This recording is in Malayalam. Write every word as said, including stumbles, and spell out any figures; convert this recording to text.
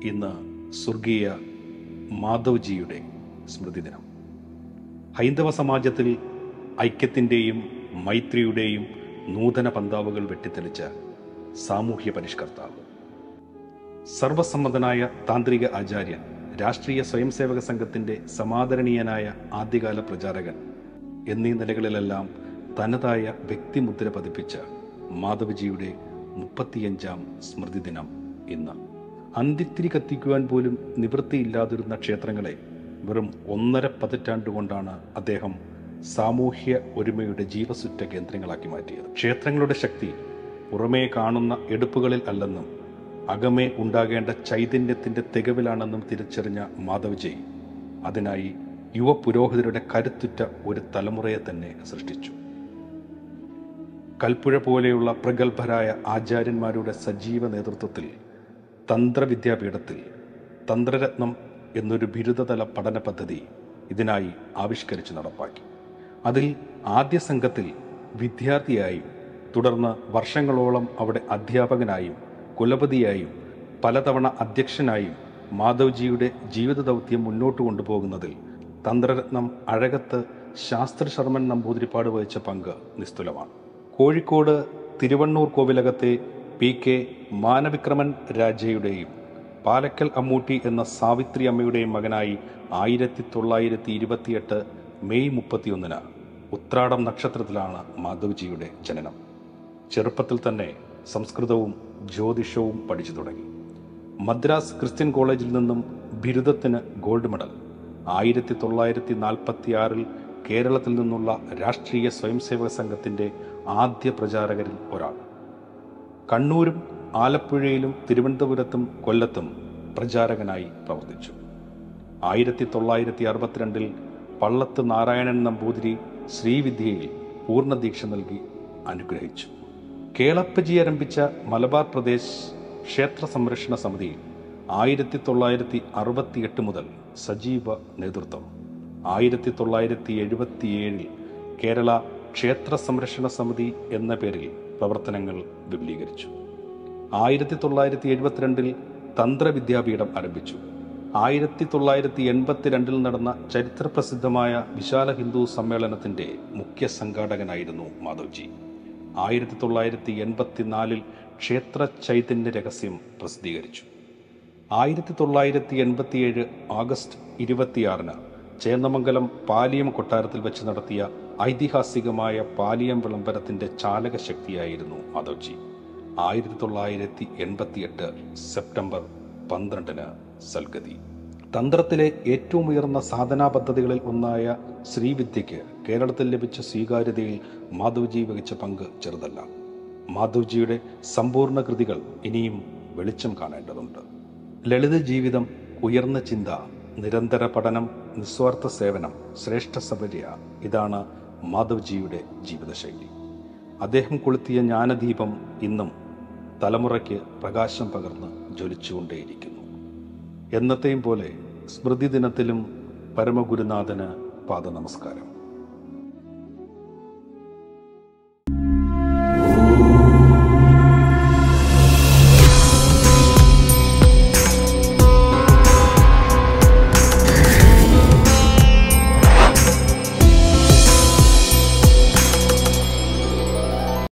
ഇന്ന് സ്വർഗീയ മാധവ്ജിയുടെ സ്മൃതി ദിനം. ഹൈന്ദവ സമാജത്തിൽ ഐക്യത്തിൻ്റെയും മൈത്രിയുടെയും നൂതന പന്താവുകൾ വെട്ടിത്തെളിച്ച സാമൂഹ്യ പരിഷ്കർത്താവ്, സർവസമ്മതനായ താന്ത്രിക ആചാര്യൻ, രാഷ്ട്രീയ സ്വയംസേവക സംഘത്തിൻ്റെ സമാദരണീയനായ ആദ്യകാല പ്രചാരകൻ എന്നീ നിലകളിലെല്ലാം തനതായ വ്യക്തിമുദ്ര പതിപ്പിച്ച മാധവ്ജിയുടെ മുപ്പത്തിയഞ്ചാം സ്മൃതി ദിനം ഇന്ന്. അന്തിത്തിരി കത്തിക്കുവാൻ പോലും നിവൃത്തിയില്ലാതിരുന്ന ക്ഷേത്രങ്ങളെ വെറും ഒന്നര പതിറ്റാണ്ടുകൊണ്ടാണ് അദ്ദേഹം സാമൂഹ്യ ഒരുമയുടെ ജീവസുറ്റ കേന്ദ്രങ്ങളാക്കി മാറ്റിയത്. ക്ഷേത്രങ്ങളുടെ ശക്തി പുറമേ കാണുന്ന എടുപ്പുകളിൽ അല്ലെന്നും അകമേ ഉണ്ടാകേണ്ട ചൈതന്യത്തിൻ്റെ തികവിലാണെന്നും തിരിച്ചറിഞ്ഞ മാധവ്ജി അതിനായി യുവ പുരോഹിതരുടെ കരുത്തുറ്റ ഒരു തലമുറയെ തന്നെ സൃഷ്ടിച്ചു. കൽപ്പുഴ പോലെയുള്ള പ്രഗത്ഭരായ ആചാര്യന്മാരുടെ സജീവ നേതൃത്വത്തിൽ തന്ത്രവിദ്യാപീഠത്തിൽ തന്ത്രരത്നം എന്നൊരു ബിരുദതല പഠന പദ്ധതി ഇതിനായി ആവിഷ്കരിച്ച് നടപ്പാക്കി. അതിൽ ആദ്യ സംഘത്തിൽ വിദ്യാർത്ഥിയായും തുടർന്ന് വർഷങ്ങളോളം അവിടെ അധ്യാപകനായും കുലപതിയായും പലതവണ അധ്യക്ഷനായും മാധവ്ജിയുടെ ജീവിത ദൗത്യം മുന്നോട്ട് കൊണ്ടുപോകുന്നതിൽ തന്ത്രരത്നം അഴകത്ത് ശാസ്ത്രശർമ്മൻ നമ്പൂതിരിപ്പാട് വഹിച്ച പങ്ക് നിസ്തുലമാണ്. കോഴിക്കോട് തിരുവണ്ണൂർ കോവിലകത്തെ പി കെ മാനവിക്രമൻ രാജയുടെയും പാലക്കൽ അമ്മൂട്ടി എന്ന സാവിത്രി അമ്മയുടെയും മകനായി ആയിരത്തി തൊള്ളായിരത്തി ഇരുപത്തിയെട്ട് മെയ് മുപ്പത്തിയൊന്നിന് ഉത്രാടം നക്ഷത്രത്തിലാണ് മാധവ്ജിയുടെ ജനനം. ചെറുപ്പത്തിൽ തന്നെ സംസ്കൃതവും ജ്യോതിഷവും പഠിച്ചു തുടങ്ങി. മദ്രാസ് ക്രിസ്ത്യൻ കോളേജിൽ നിന്നും ബിരുദത്തിന് ഗോൾഡ് മെഡൽ. ആയിരത്തി തൊള്ളായിരത്തി നാൽപ്പത്തി ആറിൽ കേരളത്തിൽ നിന്നുള്ള രാഷ്ട്രീയ സ്വയംസേവക സംഘത്തിൻ്റെ ആദ്യ പ്രചാരകരിൽ ഒരാൾ. കണ്ണൂരും ആലപ്പുഴയിലും തിരുവനന്തപുരത്തും കൊല്ലത്തും പ്രചാരകനായി പ്രവർത്തിച്ചു. ആയിരത്തി തൊള്ളായിരത്തി അറുപത്തിരണ്ടിൽ പള്ളത്ത് നാരായണൻ നമ്പൂതിരി ശ്രീവിദ്യയിൽ പൂർണ്ണദീക്ഷ നൽകി അനുഗ്രഹിച്ചു. കേളപ്പജി ആരംഭിച്ച മലബാർ പ്രദേശ് ക്ഷേത്ര സംരക്ഷണ സമിതിയിൽ ആയിരത്തി തൊള്ളായിരത്തി അറുപത്തിയെട്ട് മുതൽ സജീവ നേതൃത്വം. ആയിരത്തി തൊള്ളായിരത്തി എഴുപത്തിയേഴിൽ കേരള ക്ഷേത്ര സംരക്ഷണ സമിതി എന്ന പേരിൽ പ്രവർത്തനങ്ങൾ വിപുലീകരിച്ചു. ആയിരത്തി തൊള്ളായിരത്തി എഴുപത്തിരണ്ടിൽ തന്ത്രവിദ്യാപീഠം ആരംഭിച്ചു. ആയിരത്തി തൊള്ളായിരത്തി എൺപത്തിരണ്ടിൽ നടന്ന ചരിത്രപ്രസിദ്ധമായ വിശാല ഹിന്ദു സമ്മേളനത്തിൻ്റെ മുഖ്യ സംഘാടകനായിരുന്നു മാധവ്ജി. ആയിരത്തി തൊള്ളായിരത്തി എൺപത്തിനാലിൽ ക്ഷേത്ര ചൈതന്യ രഹസ്യം പ്രസിദ്ധീകരിച്ചു. ആയിരത്തി തൊള്ളായിരത്തി എൺപത്തിയേഴ് ആഗസ്റ്റ് ഇരുപത്തിയാറിന് ചേന്നമംഗലം പാലിയം കൊട്ടാരത്തിൽ വെച്ച് നടത്തിയ ഐതിഹാസികമായ പാലിയം വിളംബരത്തിൻ്റെ ചാലക ശക്തിയായിരുന്നു മാധവ്ജി. ആയിരത്തി തൊള്ളായിരത്തി എൺപത്തിയെട്ട് സെപ്റ്റംബർ പന്ത്രണ്ടിന് സൽഗതി. തന്ത്രത്തിലെ ഏറ്റവും ഉയർന്ന സാധനാ പദ്ധതികളിൽ ഒന്നായ ശ്രീവിദ്യയ്ക്ക് കേരളത്തിൽ ലഭിച്ച സ്വീകാര്യതയിൽ മാധവ്ജി വഹിച്ച പങ്ക് ചെറുതല്ല. മാധവ്ജിയുടെ സമ്പൂർണ്ണ കൃതികൾ ഇനിയും വെളിച്ചം കാണേണ്ടതുണ്ട്. ലളിത ജീവിതം, ഉയർന്ന ചിന്ത, നിരന്തര പഠനം, നിസ്വാർത്ഥ സേവനം, ശ്രേഷ്ഠ സബര്യ, ഇതാണ് മാധവ്ജിയുടെ ജീവിതശൈലി. അദ്ദേഹം കൊളുത്തിയ ജ്ഞാനദീപം ഇന്നും തലമുറയ്ക്ക് പ്രകാശം പകർന്ന് ജ്വലിച്ചുകൊണ്ടേയിരിക്കുന്നു. എന്നത്തെയും പോലെ സ്മൃതി ദിനത്തിലും പരമഗുരുനാഥന് പാദനമസ്കാരം.